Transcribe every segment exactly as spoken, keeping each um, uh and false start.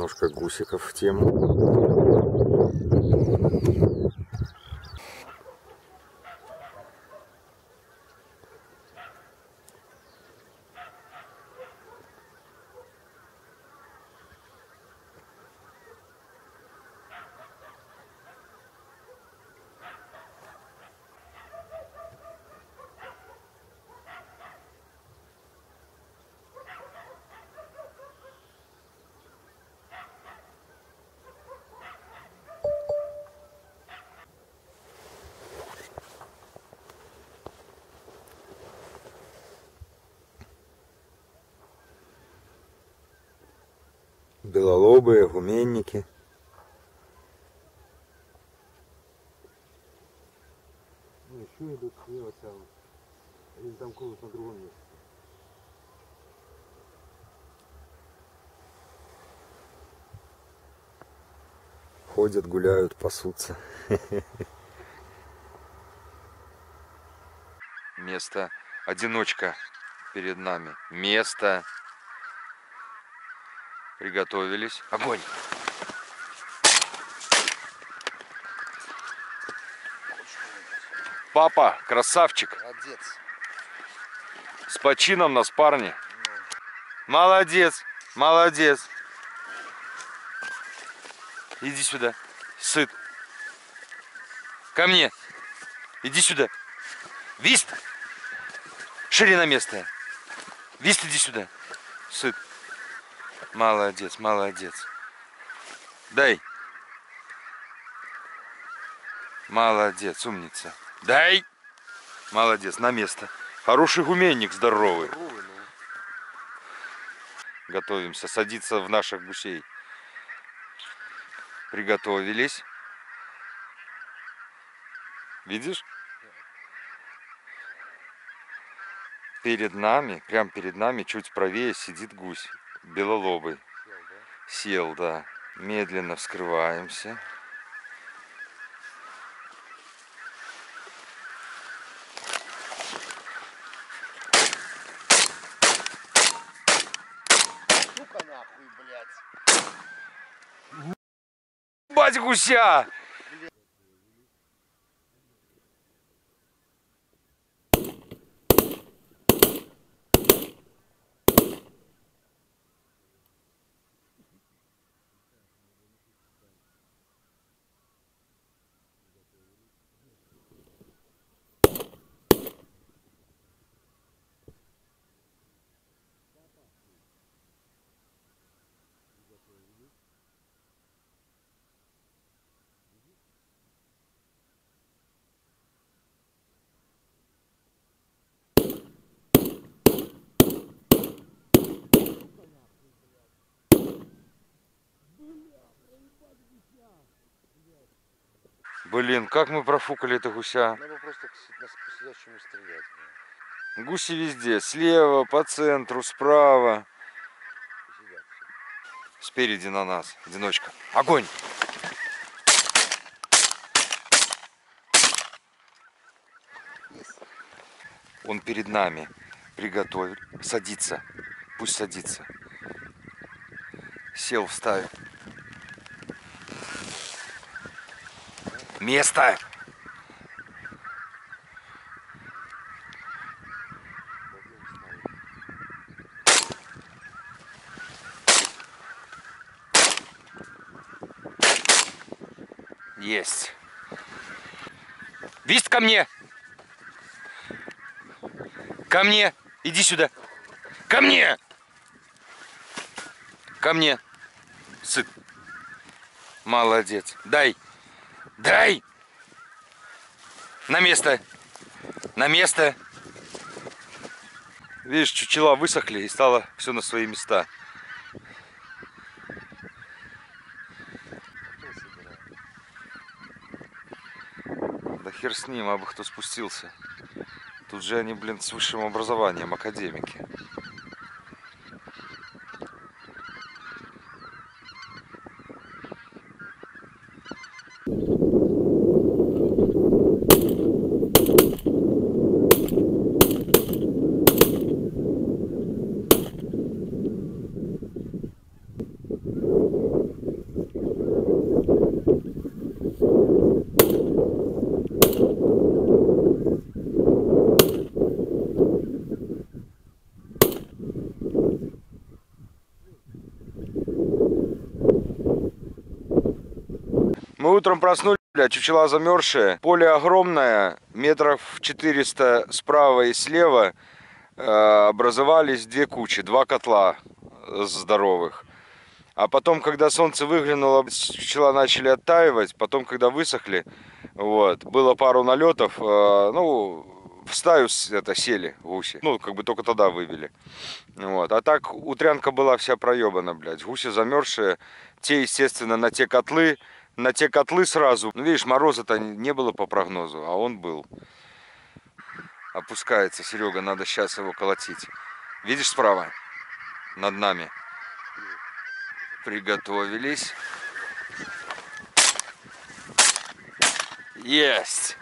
немножко гусиков в тему. Белолобые, гуменники. Ну, еще идут слева там. Они там колут на другом месте. Ходят, гуляют, пасутся. Место. Одиночка перед нами. Место. Приготовились. Огонь! Папа, красавчик. Молодец. С почином нас, парни. Молодец, молодец. Иди сюда. Сыт. Ко мне. Иди сюда. Вист. Шире на место. Вист, иди сюда. Сыт. Молодец, молодец. Дай. Молодец, умница. Дай. Молодец, на место. Хороший гуменник, здоровый. Здоровый, ну. Готовимся садиться в наших гусей. Приготовились. Видишь? Перед нами, прям перед нами, чуть правее сидит гусь. Белолобый. Сел, да. Медленно вскрываемся. Сука нахуй, блядь. Бать гуся! Блин, как мы профукали это гуся. Надо просто по сидящему стрелять. Блин. Гуси везде. Слева, по центру, справа. Посидят. Спереди на нас. Одиночка. Огонь! Есть. Он перед нами. Приготовил. Садится. Пусть садится. Сел, вставил. Место! Есть. Вист, ко мне! Ко мне! Иди сюда! Ко мне! Ко мне! Сыт. Молодец. Дай! Дай! На место! На место! Видишь, чучела высохли и стало все на свои места. Да хер с ним, а бы кто спустился. Тут же они, блин, с высшим образованием, академики. утром проснулись, блядь, чучела замерзшие. Поле огромное, метров четыреста справа и слева э, образовались две кучи, два котла здоровых. А потом, когда солнце выглянуло, чучела начали оттаивать. Потом, когда высохли, вот, было пару налетов, э, ну, в стаю это сели гуси. Ну, как бы только тогда вывели. Вот. А так утрянка была вся проебана, блядь. Гуси замерзшие. Те, естественно, на те котлы. На те котлы сразу. Ну, видишь, мороза-то не было по прогнозу, а он был. Опускается, Серега, надо сейчас его колотить. Видишь справа? Над нами. Приготовились. Есть!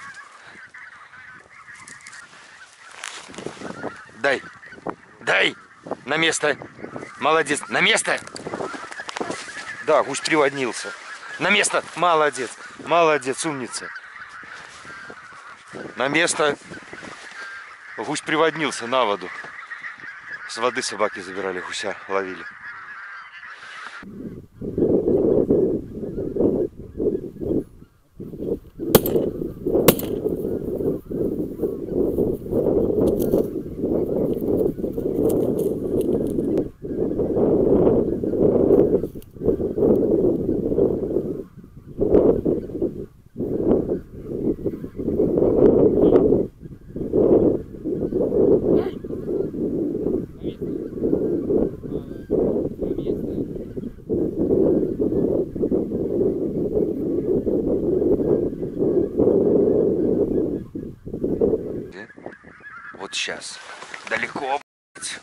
Дай! Дай! На место! Молодец! На место! Да, гусь приводнился. На место! Молодец! Молодец, умница! На место! Гусь приводнился на воду. С воды собаки забирали гуся, ловили. Вот сейчас. Далеко, блядь.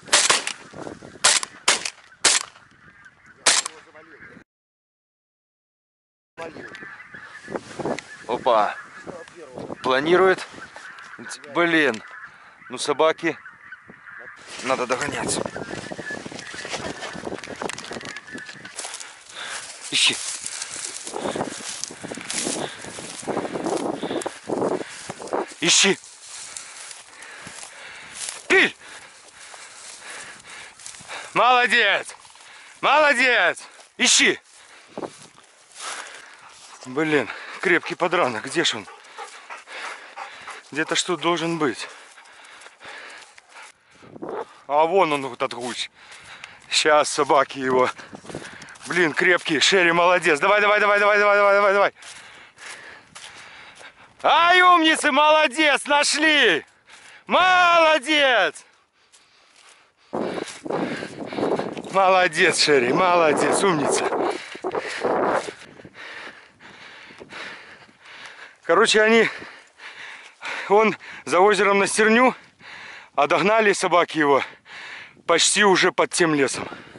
Опа. Планирует. Блин. Ну собаки. Надо догонять. Ищи. Ищи. Пиль! Молодец! Молодец! Ищи! Блин, крепкий подранок. Где ж он? Где-то что должен быть. А вон он, вот этот гусь. Сейчас собаки его. Блин, крепкий. Шерри, молодец. Давай, давай, давай, давай, давай, давай, давай, давай. Ай, умницы, молодец, нашли! Молодец! Молодец, Шерри, молодец, умница. Короче, они, он за озером на Стерню, а догнали собаки его почти уже под тем лесом.